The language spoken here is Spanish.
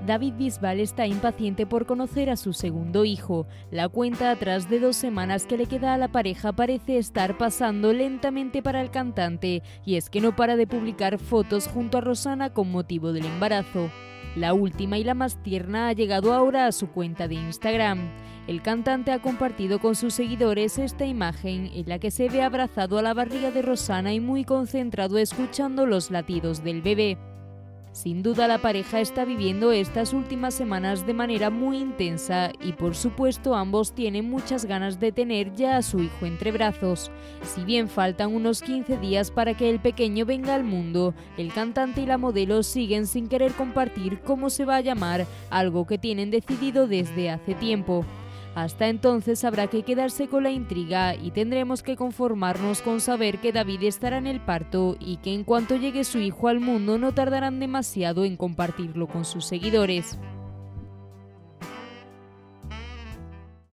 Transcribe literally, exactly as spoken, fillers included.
David Bisbal está impaciente por conocer a su segundo hijo. La cuenta atrás de dos semanas que le queda a la pareja parece estar pasando lentamente para el cantante, y es que no para de publicar fotos junto a Rosana con motivo del embarazo. La última y la más tierna ha llegado ahora a su cuenta de Instagram. El cantante ha compartido con sus seguidores esta imagen en la que se ve abrazado a la barriga de Rosana y muy concentrado escuchando los latidos del bebé. Sin duda la pareja está viviendo estas últimas semanas de manera muy intensa y por supuesto ambos tienen muchas ganas de tener ya a su hijo entre brazos. Si bien faltan unos quince días para que el pequeño venga al mundo, el cantante y la modelo siguen sin querer compartir cómo se va a llamar, algo que tienen decidido desde hace tiempo. Hasta entonces habrá que quedarse con la intriga y tendremos que conformarnos con saber que David estará en el parto y que en cuanto llegue su hijo al mundo no tardarán demasiado en compartirlo con sus seguidores.